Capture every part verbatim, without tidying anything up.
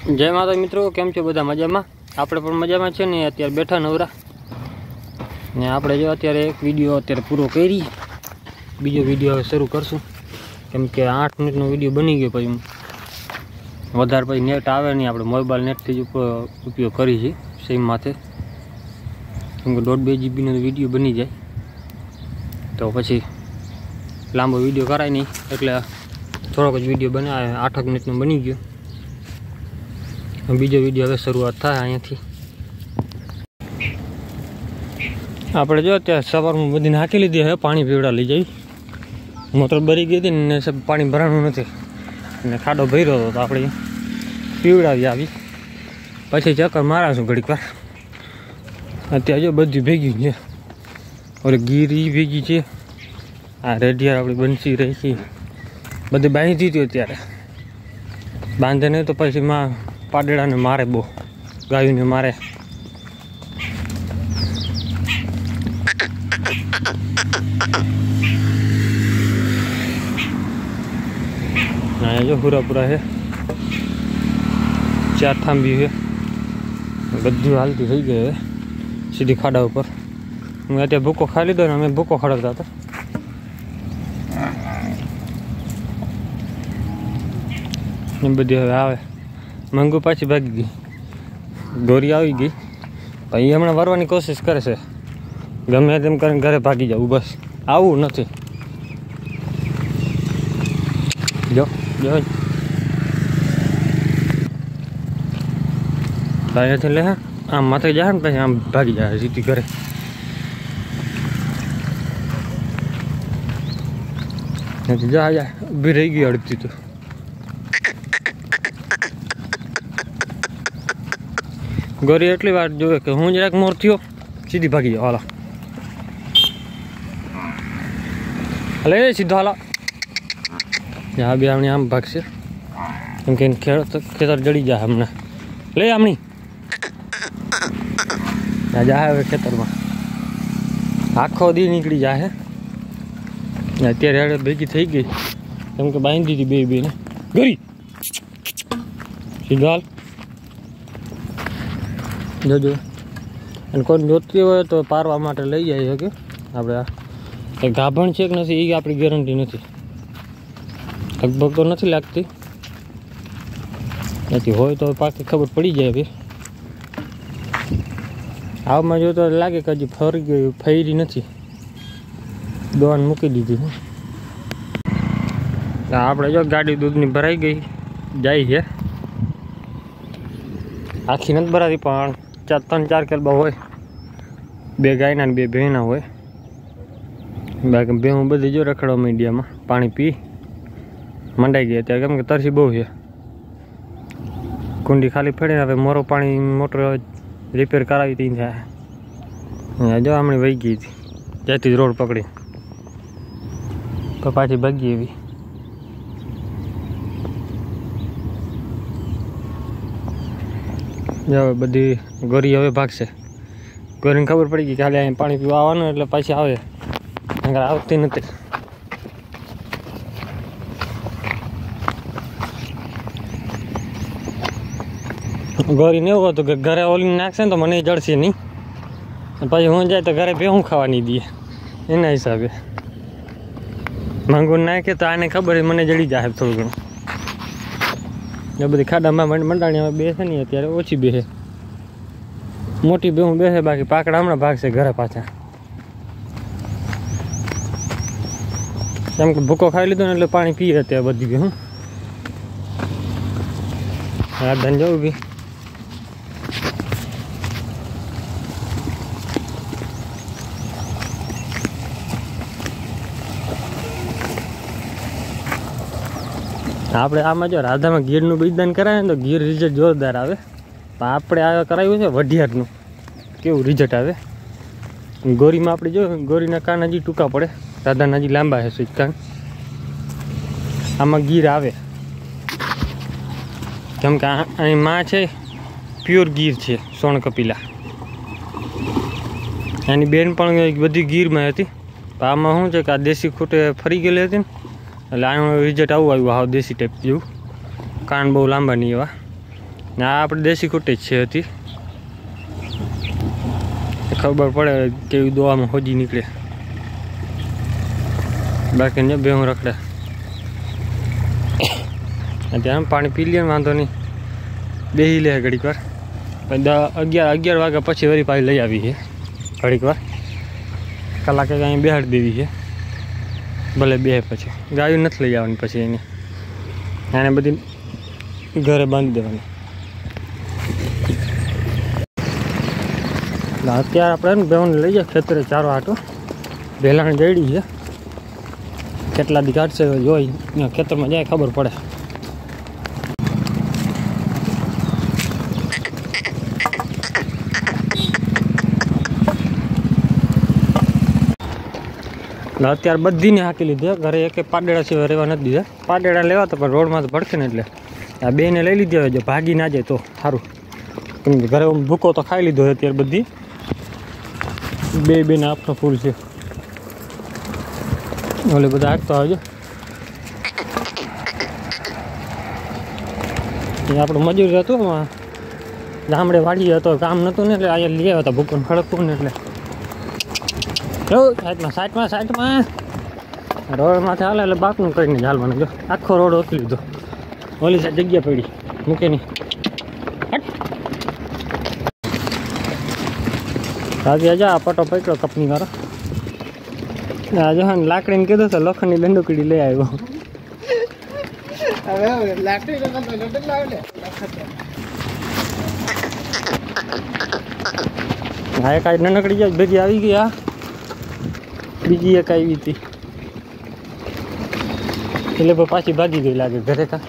जय माता मित्रों, केम छो बधा मजा में? आपणे पण मजा में छे ने। अत्यारे बैठा नवरा ने आपणे जो अत्यारे एक विडियो अत्यारे पूरो करी, बीजो विडियो हवे शरू करशुं केम के आठ मिनिटनो विडियो बनी गयो। पछी वधारे पछी नेट आवे नहीं, आपणे मोबाइल नेट थी उपयोग करी छे सिम माथे, केम के दौड़ बे जीबी नो विडियो बनी जाए तो पछी लांबो विडियो कराय नहीं, एटले थोड़ोक ज विडियो बनावे। आठ मिनिटनो बनी गयो। बीजो विडियो हवे शुरुआत थाय अहींयाथी। आपणे जो अत्यारे सवारमां बधी नाखी लीधी है, पाणी पीवड़ा लई जाई। मोटर भरी गई थी ने सब पाणी भराणुं नथी ने खाडो भर्यो हतो तो आपणे पीवड़ावी आवी। पछी चक्कर माराशुं घडीक वार। अत्यारे जो बधी भेगी छे, और गीरी भेगी छे, आ रेडियर आपणी बंसी रही छे, बधी बांधी थी। अत्यारे बांधे नहीं तो पछी मां पाडेड़ा ने मारे, बो गायों ने मारे। जो पूरा पूरा है, चार थांबी है, बधी हालती थी गई है सीधी खाड़ा ऊपर। मैं अत्यारे भूको खाई लीधो ने अमे भूको खड़कता था। बधी हवे आवे। मंगू पाછી भागी गई, गोरी आई गई भाई। हमणे वरवानी कोशिश करे छे, गमे तेम करीने घरे भागी जाऊं, बस आवुं नथी। जो जो भाई थे ले आम माथे जाए ने आम भागी जाए सीधी घरे। जा जा उभी रही गई अड़ती तो गोरी एटली वार जो कि हूँ जराक मोर थयो सीधी भागी जाओ। हाला हले सीधो हाला। यहाँ भी हमने आम भागशे केम के खेतर जड़ी जाए हमने। ले आमनी जाए खेतर में आखो दी निकली जाए। अत्यारे भेगी थी गई केम के बांधी थी बे बे ने। गोरी सीधो हाल। जो जो कोई जोती हो तो पारवा माटे लई जाए कि आपणे गाभण छे कि नहीं ये आपणी गेरंटी नहीं। लगभग तो नहीं लगती, नहीं हो तो पाकी खबर पड़ी जाए। फिर आव में जो तो लगे कि हजी फरी गई, फैरी नहीं, दवा मूकी दीधी। आपणे जो गाड़ी दूधनी भराई गई जाए है, आखी नहीं भराती पण चार तीन चार केलबा होय, बे गायना बे भेना होय। बाकी बेहूँ बधी जो रखड़वा मीडिया में पानी पी मंडाई गई अत्यारे, केम के तरसी बहु है। कुंडी खाली पड़ी हवे मोरो पानी मोटर रिपेर करावी थी थाय। जो हमणी वही गई थी जैती रोड पकड़ी तो पाછી भागी एवी। जो बधी गोरी हवे भागशे। गोरी खबर पड़ी गई कि खाली अहीं पाणी पीवा आववानुं एटले पाછી आवे, नहीतर आवती नथी। गोरी ने एवुं हतुं के घरे ओली नाखशे तो मने जड़शे नहीं, पाછી हूँ जाए तो घरे बेहूँ खावा नहीं दीए। एना हिसाबे मांगू नाखे तो आने खबर है मने जड़ी जाए थोड़ું ઘણું। जो बधी खाडामां मंडाणी हवे बेसे नहीं, अत्यारे ओછી बेसे। मोटी बेहूँ बेसे, बाकी पाकड़ा हमणां भागशे घरे पाछा। केम के भूको खाई लीधो ने एटले पाणी पीए अत्यारे बधी बेहूँ। आ धंजो भी આપણે આમાં જો રાધામાં ગીરનું બલિદાન કરાવે ને તો ગીર રિઝલ્ટ જોરદાર આવે। પણ આપણે આ કરાવ્યું છે વઢિયારનું, કેવું રિઝલ્ટ આવે। ગોરીમાં આપણે જો ગોરીના કાન હજી ટૂંકા પડે, રાધાના હજી લાંબા છે સ્વીચ કાન। આમાં ગીર આવે કેમ કે અહીં માં છે પ્યોર ગીર છે, સોણ કપિલા। એની બેન પણ બધી ગીરમાં હતી। આમાં શું છે કે આ દેશી ખૂટે ફરી ગયેલી હતી ને એટલે આનું રિઝલ્ટ આવું આવ્યું, હાવ દેશી ટાઈપ જેવું। કાન બહુ લાંબા નહીં એવા। ને આ આપણે દેશી કુટી જ છે હતી, ખબર પડે કેવી દોવામાં હોજી નીકળે, બાકી ને બે હું રખડે. ત્યાં પાણી પી લે વાંધો નહીં, બેસી લે ઘડીક વાર. પછી દસ અગિયાર અગિયાર વાગ્યા પછી વળી પાછી લઈ આવી છે ઘડીક વાર, કલાકે અહીં બેહાડી દેવી છે. ભલે બે પછી ગાયું નથી લઈ આવવાની, પછી એને એને બધી ઘરે બાંધી દેવાની. અત્યારે આપણે બેવને લઈ જાય ખેતરે ચારો આટો, ભેલાણ ગળી છે, કેટલા દી કાઢશે જોઈ ખેતરમાં જાય ખબર પડે. અત્યારે બધીને હાંકી લીધી, ઘરે એક પાડેડા સિવાય રહેવા નથી દીધા. પાડેડા લેવા તો પણ રોડમાં તો ભડકે ને, એટલે આ બેને લઈ લીધી. હવે જો ભાગી ના જાય તો સારું, કેમ કે ઘરે ભૂકો તો ખાઈ લીધો છે અત્યારે બધી. બે બેને આપનો ફૂલ છે, ઓલે બધા હાંકતો આવજો. આપણું મજૂર હતું ગામડે વાડી હતો, કામ નહોતું ને એટલે અહીંયા લઈ આવ્યા હતા ભૂકોને ખડકતું ને, એટલે સાઈડમાં સાઈડમાં સાઈડમાં રોડમાંથી હાલે એટલે બાપનું કરીને ચાલવાનું. જો આખો રોડ ઓછી લીધો, ઓલી સાઈડ જગ્યા પડી મૂકે નહીં. આજે જા પટો પકડો કપની વાળો. આજે હા લાકડીને કીધું તો લોખંડની દંડુકડી લઈ આવ્યો. હા એક નાનકડી જાય ભેગી આવી ગઈ. આ બીજી એક આવી હતી એટલે પાછી ભાગી ગઈ લાગે ઘરે. કા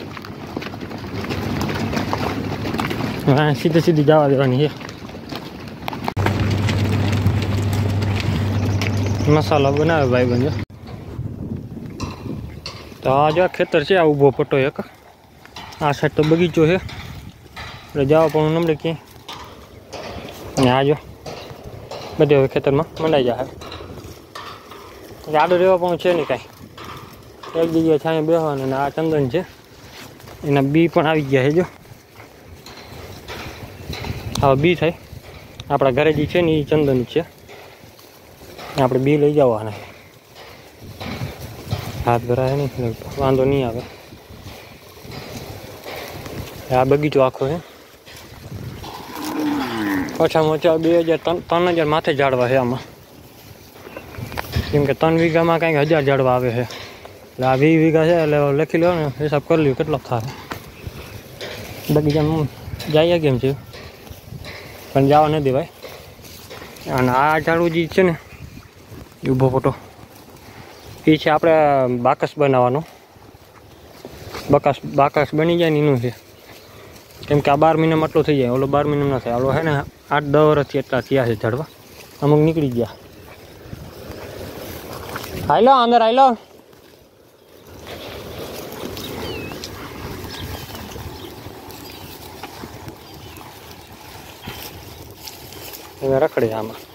હા સીધે સીધી જવા દેવાની છે. મસાલો બનાવે ભાઈ બંધ. તો આ જો ખેતર છે, આ ઊભો પટ્ટો એક, આ સાઈડ તો બગીચો છે એટલે જવા પણ નમડે ક્યાંય. અને આ જો બધે હવે ખેતરમાં મંડાઈ જાય. આડો રહેવા પણ છે નહીં કાંઈ, એક જગ્યાએ છાંય બેસવાનું. અને આ ચંદન છે, એના બી પણ આવી ગયા છે. જો આવા બી થાય, આપણા ઘરે જે છે ને એ ચંદન છે, આપણે બી લઈ જવાના. હાથ ભરાય નહીં, વાંધો નહીં આવે. આ બગીચો આખો છે, ઓછામાં ઓછા બે હજાર ત્રણ ત્રણ હજાર માથે ઝાડવા છે આમાં, કેમ કે ત્રણ વીઘામાં કંઈક હજાર ઝાડવા આવે છે. એટલે આ વીસ વીઘા છે એટલે લખી લો ને, હિસાબ કરી લ્યો કેટલો થાય. બગીચામાં જાય કેમ છે પણ જવા ન દેવાય. અને આ ઝાડવું જે છે ને ઊભો ફોટો એ છે આપણે બાકસ બનાવવાનો. બાકસ બાકસ બની જાય ને એનું છે, કેમ કે આ બાર મહિનામાં આટલું થઈ જાય, ઓલો બાર મહિનામાં ના થાય. ઓલો છે ને આઠ દસ વર્ષથી એટલા થયા છે ઝાડવા, અમુક નીકળી ગયા. હાલો અંદર હાલો. રખડે આમાં